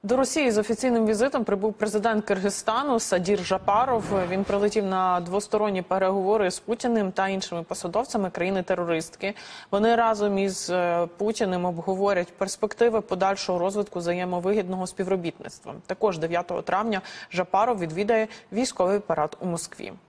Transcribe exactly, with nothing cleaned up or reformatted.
До Росії з офіційним візитом прибув президент Киргизстану Садір Жапаров. Він прилетів на двосторонні переговори з Путіним та іншими посадовцями країни-терористки. Вони разом із Путіним обговорять перспективи подальшого розвитку взаємовигідного співробітництва. Також дев'ятого травня Жапаров відвідає військовий парад у Москві.